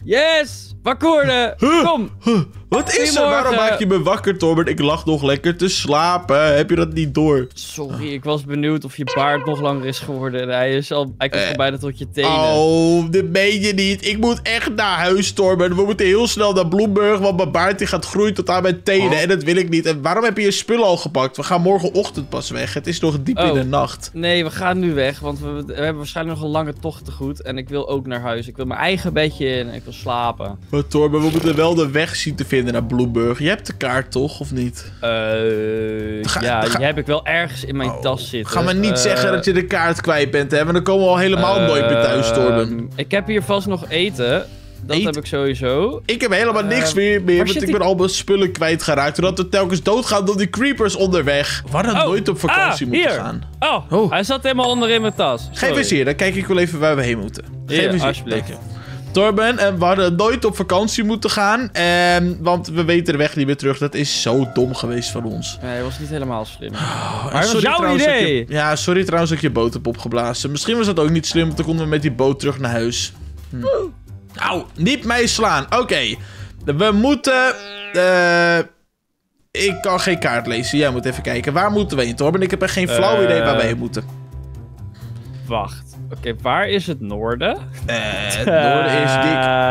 Yes! Wakker worden! Kom! Wat is er? Waarom maak je me wakker, Torben? Ik lag nog lekker te slapen. Heb je dat niet door? Sorry, ik was benieuwd of je baard nog langer is geworden. En hij komt bijna tot je tenen. Oh, dat meen je niet. Ik moet echt naar huis, Torben. We moeten heel snel naar Bloemburg, want mijn baard die gaat groeien tot aan mijn tenen. En dat wil ik niet. En waarom heb je je spullen al gepakt? We gaan morgenochtend pas weg. Het is nog diep in de nacht. Nee, we gaan nu weg, want we hebben waarschijnlijk nog een lange tocht te goed. En ik wil ook naar huis. Ik wil mijn eigen bedje in en ik wil slapen. Maar Torben, we moeten wel de weg zien te vinden naar Bloemburg. Je hebt de kaart toch, of niet? Die heb ik wel ergens in mijn tas zitten. Ga maar niet zeggen dat je de kaart kwijt bent, hè? Want dan komen we al helemaal nooit meer thuis, Torben. Ik heb hier vast nog eten. Dat heb ik sowieso. Ik heb helemaal niks meer, want ik ben al mijn spullen kwijtgeraakt. Doordat we telkens doodgaan door die creepers onderweg. We hadden nooit op vakantie moeten gaan. Oh, hij zat helemaal onder in mijn tas. Sorry. Geef eens hier, dan kijk ik wel even waar we heen moeten. Geef eens alsjeblieft. Hier. Torben, we hadden nooit op vakantie moeten gaan. Want we weten de weg niet meer terug. Dat is zo dom geweest van ons. Nee, dat was niet helemaal slim. Maar dat was jouw idee! Ja, sorry trouwens dat ik je boot heb opgeblazen. Misschien was dat ook niet slim, want dan konden we met die boot terug naar huis. Nou, niet mij slaan. Oké. We moeten... Ik kan geen kaart lezen. Jij moet even kijken. Waar moeten we heen, Torben? Ik heb echt geen flauw idee waar we heen moeten. Wacht. Oké, waar is het noorden? Het noorden is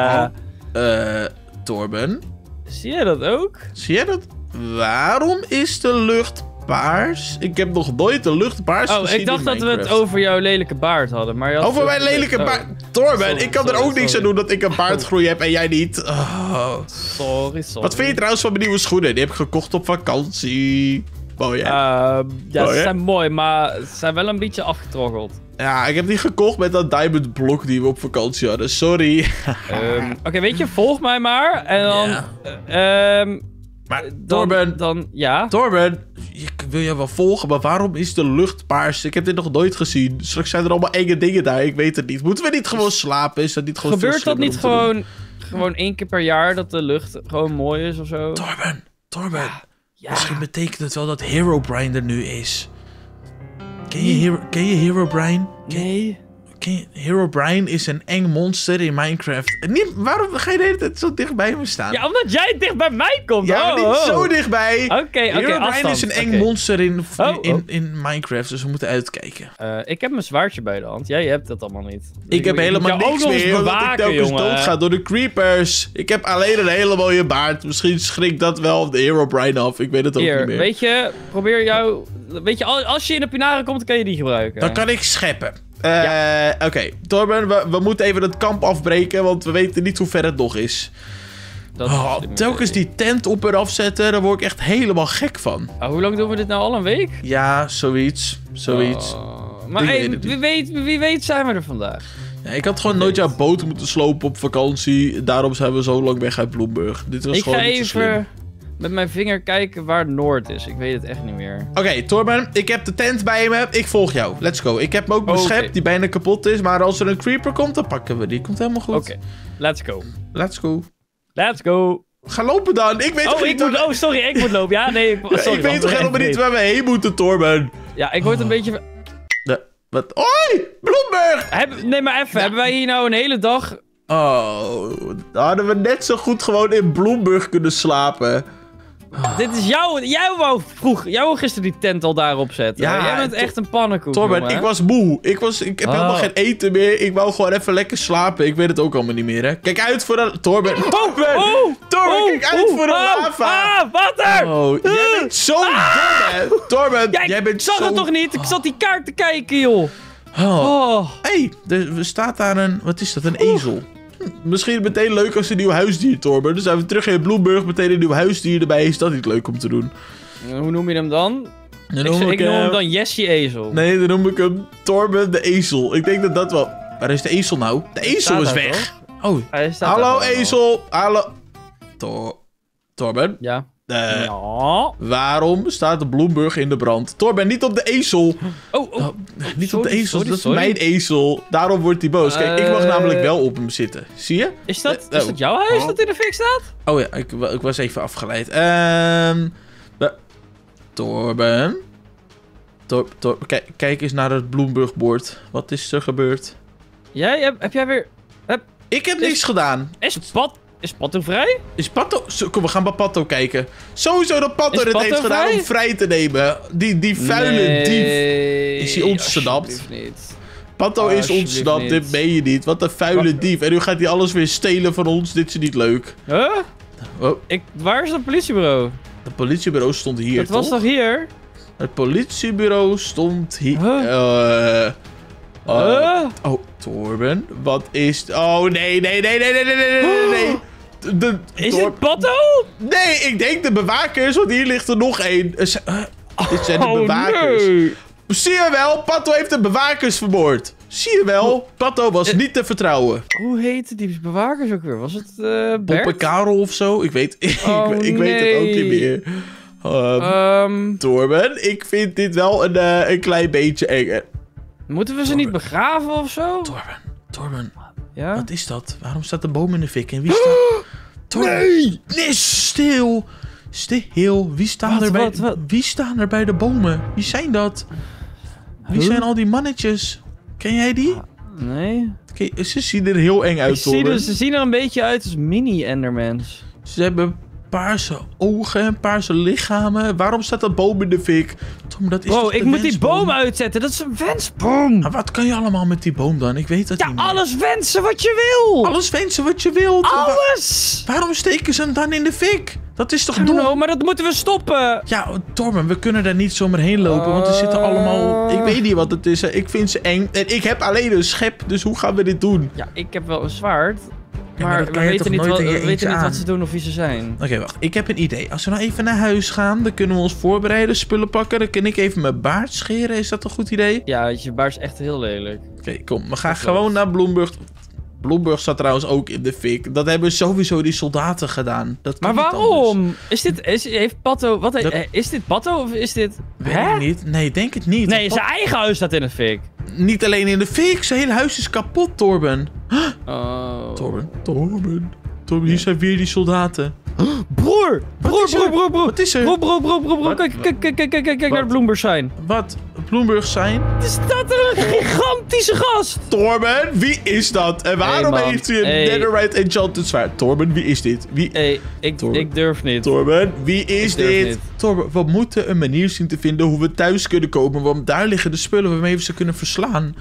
dik. Torben? Zie je dat ook? Zie je dat? Waarom is de lucht paars? Ik heb nog nooit de lucht paars gezien. Ik dacht dat we het over jouw lelijke baard hadden. Maar over mijn lelijke baard? Torben, ik kan er ook niks aan doen dat ik een baardgroei heb en jij niet. Oh. Sorry. Wat vind je trouwens van mijn nieuwe schoenen? Die heb ik gekocht op vakantie. Mooi, hè? Ze zijn mooi, maar ze zijn wel een beetje afgetroggeld. Ja, ik heb die gekocht met dat diamond blok die we op vakantie hadden. Sorry. Oké, weet je, volg mij maar. En dan... Maar Torben... Ja? Torben, ik wil je wel volgen, maar waarom is de lucht paars? Ik heb dit nog nooit gezien. Straks zijn er allemaal enge dingen daar. Ik weet het niet. Moeten we niet gewoon slapen? Is dat niet gewoon gebeurt dat niet gewoon 1 keer per jaar dat de lucht gewoon mooi is of zo? Torben. Ja. Misschien betekent het wel dat Herobrine er nu is. Ken je Herobrine? Nee. Herobrine is een eng monster in Minecraft. Waarom ga je de hele tijd zo dicht bij me staan? Ja, omdat jij dicht bij mij komt. Ja, maar niet zo dichtbij. Oké, Herobrine is een eng monster in Minecraft, dus we moeten uitkijken. Ik heb mijn zwaardje bij de hand. Jij hebt dat allemaal niet. Ik heb helemaal niks meer, omdat ik telkens doodga door de creepers. Ik heb alleen een hele mooie baard. Misschien schrikt dat wel de Herobrine af. Ik weet het ook niet meer. Weet je, als je in de pinaren komt, dan kan je die gebruiken. Dan kan ik scheppen. Oké, Torben, we moeten even het kamp afbreken, want we weten niet hoe ver het nog is. Telkens die tent op en afzetten, daar word ik echt helemaal gek van. Hoe lang doen we dit nou al? Een week? Ja, zoiets. Maar wie weet zijn we er vandaag. Ja, ik had gewoon nooit jouw boot moeten slopen op vakantie. Daarom zijn we zo lang weg uit Bloemburg. Dit was gewoon niet zo slim. Ik ga even met mijn vinger kijken waar Noord is. Ik weet het echt niet meer. Oké, Torben, ik heb de tent bij me. Ik volg jou. Let's go. Ik heb hem ook beschept die bijna kapot is. Maar als er een creeper komt, dan pakken we die. Komt helemaal goed. Oké, let's go. Let's go. Ga lopen dan. Ik weet sorry, ik moet lopen. Ja, nee. Sorry, ik weet toch helemaal niet waar we heen moeten, Torben. Ja, ik word een beetje... Wat? Oi! Bloemburg! Nee, maar even. Hebben wij hier nou een hele dag... Oh, dan hadden we net zo goed gewoon in Bloemburg kunnen slapen. Dit is jij wou gisteren die tent al daarop zetten. Ja, jij bent echt een pannenkoek, Torben, jongen. ik was moe. Ik heb helemaal geen eten meer. Ik wou gewoon even lekker slapen. Ik weet het ook allemaal niet meer, hè. Kijk uit voor de... Torben, kijk uit voor de lava. Water! Jij bent zo dom, hè. Torben, jij bent zo... Ik zag het toch niet? Ik zat die kaart te kijken, joh. Hey, er staat daar een... Wat is dat? Een ezel. Misschien meteen leuk als een nieuw huisdier, Torben. Dus zijn we terug in Bloemburg, meteen een nieuw huisdier erbij. Is dat niet leuk om te doen? Hoe noem je hem dan? Ik noem hem dan Jessie Ezel. Nee, dan noem ik hem Torben de Ezel. Ik denk dat wel... Waar is de ezel nou? De ezel is weg. Toch? Hallo, ezel. Hallo. Torben? Ja. Waarom staat de Bloemburg in de brand? Torben, niet op de ezel. Niet op de ezel, dat is mijn ezel. Daarom wordt hij boos. Kijk, ik mag namelijk wel op hem zitten. Zie je? Is dat jouw huis dat in de fik staat? Oh ja, ik was even afgeleid. Torben? Kijk eens naar het Bloemburgbord. Wat is er gebeurd? Heb jij weer... Ik heb niks gedaan. Is Pato vrij? Is Pato... Kom, we gaan bij Pato kijken. Sowieso dat Pato dit heeft gedaan om vrij te nemen. Die vuile dief. Is hij ontsnapt? Niet. Pato is ontsnapt, dit meen je niet. Wat een vuile dief. En nu gaat hij alles weer stelen van ons. Dit is niet leuk. Huh? Oh. Waar is het politiebureau? Het politiebureau stond hier, Het was toch hier? Het politiebureau stond hier. Oh, Torben, wat is... Oh, nee. Is het Pato? Nee, ik denk de bewakers, want hier ligt er nog één. Dit zijn de bewakers. Nee. Zie je wel, Pato heeft de bewakers vermoord. Zie je wel, Pato was niet te vertrouwen. Hoe heette die bewakers ook weer? Was het Bert? Poppe Karel of zo? Ik weet, ik weet het ook niet meer. Torben, ik vind dit wel een klein beetje eng. Moeten we ze niet begraven of zo? Torben, ja? Wat is dat? Waarom staat de boom in de fik? En wie staat... Nee! Nee, stil! Stil. Wie staan er bij de bomen? Wie zijn dat? Wie zijn al die mannetjes? Ken jij die? Nee. Ze zien er heel eng uit, Torben. Ze zien er een beetje uit als mini-Endermans. Ze hebben paarse ogen en paarse lichamen. Waarom staat dat boom in de fik? Tom, dat is ik moet die boom uitzetten. Dat is een wensboom. Maar wat kan je allemaal met die boom dan? Ik weet het niet meer. Alles wensen wat je wil. Alles wensen wat je wilt. Alles. Waarom steken ze hem dan in de fik? Dat is toch dom? Maar dat moeten we stoppen. Ja, Torben, we kunnen daar niet zomaar heen lopen. Want er zitten allemaal... Ik weet niet wat het is. Ik vind ze eng. En ik heb alleen een schep. Dus hoe gaan we dit doen? Ja, ik heb wel een zwaard. Ja, maar we weten niet wat ze doen of wie ze zijn. Oké, wacht. Ik heb een idee. Als we nou even naar huis gaan, dan kunnen we ons voorbereiden, spullen pakken. Dan kan ik even mijn baard scheren. Is dat een goed idee? Ja, je baard is echt heel lelijk. Oké, kom. We gaan gewoon naar Bloemburg. Bloemburg staat trouwens ook in de fik. Dat hebben sowieso die soldaten gedaan. Dat kan maar waarom? Heeft Pato... Is dit Pato of is dit... Weet ik niet. Nee, denk het niet. Nee, zijn eigen huis staat in de fik. Niet alleen in de fik. Zijn hele huis is kapot, Torben. Oh. Torben, hier zijn weer die soldaten. Broer! Wat is er? Broer. Kijk naar de Bloemburg zijn. Wat? Bloemburg zijn? Er staat er een gigantische gast! Torben, wie is dat? En waarom heeft hij een netherite enchanted zwaard? Torben, wie is dit? Ik durf niet. Torben, wie is dit? Torben, we moeten een manier zien te vinden hoe we thuis kunnen komen. Want daar liggen de spullen waarmee we ze kunnen verslaan.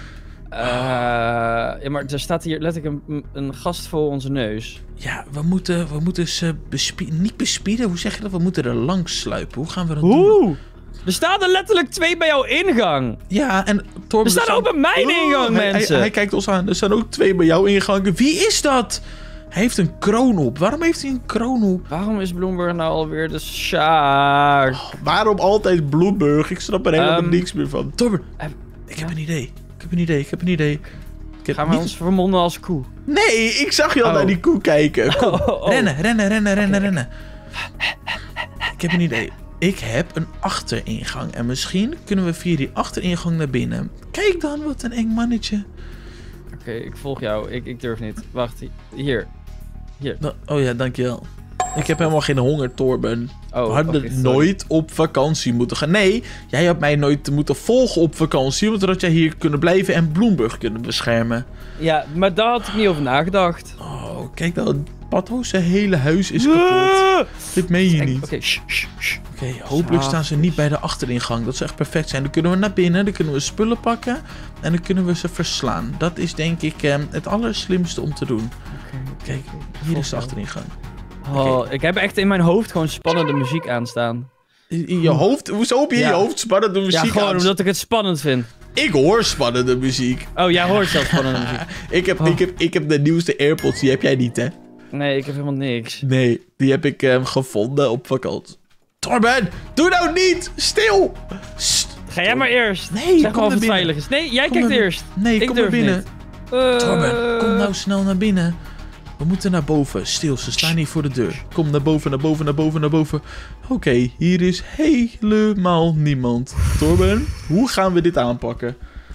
Ja, maar er staat hier letterlijk een gast voor onze neus. Ja, we moeten ze niet bespieden. Hoe zeg je dat? We moeten er langs sluipen. Hoe gaan we dat doen? Er staan er letterlijk 2 bij jouw ingang. Ja, en Torben... Er staan ook bij mijn ingang, mensen. Hij kijkt ons aan. Er staan ook 2 bij jouw ingang. Wie is dat? Hij heeft een kroon op. Waarom heeft hij een kroon op? Waarom is Bloemburg nou alweer de Sjaak? Waarom altijd Bloemburg? Ik snap er helemaal niks meer van. Torben, ik heb een idee. Gaan we ons vermonden als koe? Nee, ik zag je al naar die koe kijken. Kom, rennen. Ik heb een idee. Ik heb een achteringang. En misschien kunnen we via die achteringang naar binnen. Kijk dan, wat een eng mannetje. Oké, ik volg jou. Ik durf niet. Wacht, hier. Oh ja, dankjewel. Ik heb helemaal geen honger, Torben. We hadden nooit op vakantie moeten gaan. Nee, jij had mij nooit moeten volgen op vakantie. Want dan had jij hier kunnen blijven en Bloemburg kunnen beschermen. Ja, maar daar had ik niet over nagedacht. Oh, kijk nou. Pato, zijn hele huis is kapot. Dit meen je niet. Oké, hopelijk staan ze niet bij de achteringang. Dat zou echt perfect zijn. Dan kunnen we naar binnen, dan kunnen we spullen pakken. En dan kunnen we ze verslaan. Dat is denk ik het allerslimste om te doen. Kijk, hier is de achteringang. Ik heb echt in mijn hoofd gewoon spannende muziek aanstaan. In je hoofd? Hoezo heb je in je hoofd spannende muziek aanstaan? Ja, gewoon omdat ik het spannend vind. Ik hoor spannende muziek. Oh, jij hoort zelf spannende muziek. Ik heb de nieuwste AirPods, die heb jij niet, hè? Nee, ik heb helemaal niks. Nee, die heb ik gevonden op vakantie. Torben, doe nou niet! Stil! Ga jij maar eerst. Nee, zeg maar of het veilig is. Nee, jij kijkt eerst. Nee, kom naar binnen. Torben, kom nou snel naar binnen. We moeten naar boven. Stil, ze staan hier voor de deur. Kom naar boven. Oké, hier is helemaal niemand. Torben, hoe gaan we dit aanpakken?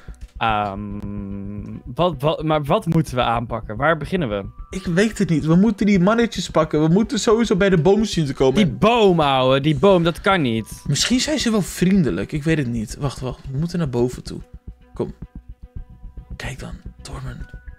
Maar wat moeten we aanpakken? Waar beginnen we? Ik weet het niet. We moeten die mannetjes pakken. We moeten sowieso bij de boom zien te komen. Die boom, ouwe. Die boom, dat kan niet. Misschien zijn ze wel vriendelijk. Ik weet het niet. Wacht. We moeten naar boven toe. Kom. Kijk dan, Torben.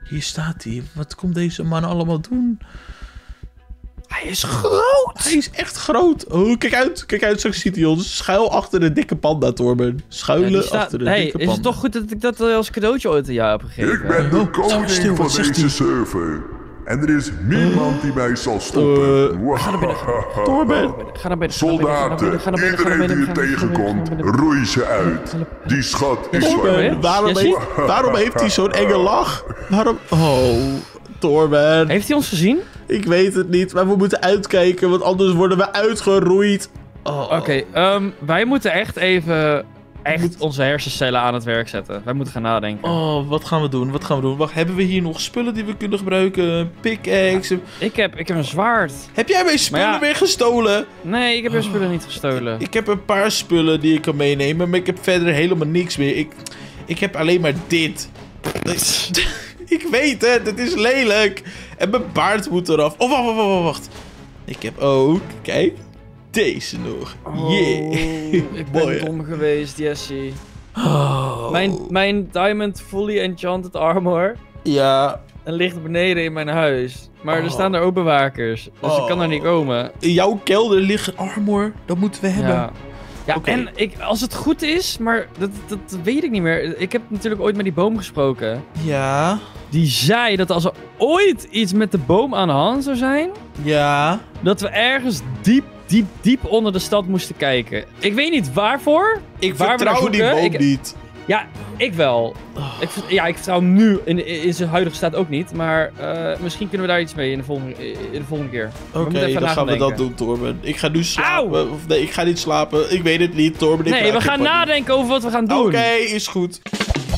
Hier staat hij. Wat komt deze man allemaal doen? Hij is groot. Hij is echt groot. Oh, kijk uit. Zo ziet hij ons. Schuil achter de dikke panda, Torben. Schuilen achter de dikke panda. Is het toch goed dat ik dat als cadeautje ooit aan jou heb gegeven? Ik ben de koning van deze server. En er is niemand die mij zal stoppen. Ga naar binnen. Torben. Ga naar binnen. Soldaten, iedereen die je tegenkomt, roei ze uit. Die schat is Torben, waarom heeft hij zo'n enge lach? Waarom? Oh, Torben. Heeft hij ons gezien? Ik weet het niet, maar we moeten uitkijken, want anders worden we uitgeroeid. Oké, wij moeten echt even onze hersencellen aan het werk zetten. Wij moeten gaan nadenken. Oh, wat gaan we doen? Wacht, hebben we hier nog spullen die we kunnen gebruiken? Pickaxe? Ik heb een zwaard. Heb jij mijn spullen weer gestolen? Nee, ik heb mijn spullen niet gestolen. Ik heb een paar spullen die ik kan meenemen, maar ik heb verder helemaal niks meer. Ik heb alleen maar dit. Ik weet het, het is lelijk. En mijn baard moet eraf. Oh, wacht. Ik heb ook, kijk, deze nog. Ik ben dom geweest, Jesse. Mijn diamond fully enchanted armor. Ja. En ligt beneden in mijn huis. Maar er staan er ook bewakers. Dus ik kan er niet komen. In jouw kelder ligt armor. Dat moeten we hebben. Ja, en als het goed is, maar dat weet ik niet meer. Ik heb natuurlijk ooit met die boom gesproken. Ja. Die zei dat als er ooit iets met de boom aan de hand zou zijn... Ja. Dat we ergens diep onder de stad moesten kijken. Ik weet niet waarvoor. Ik vertrouw die boom niet. Ja, ik wel. Ik vertrouw hem nu in zijn huidige staat ook niet. Maar misschien kunnen we daar iets mee in de volgende keer. Oké, dan gaan we dat doen, Torben. Ik ga nu slapen. Of nee, ik ga niet slapen. Ik weet het niet, Torben. Nee, we gaan nadenken over wat we gaan doen. Oké, is goed.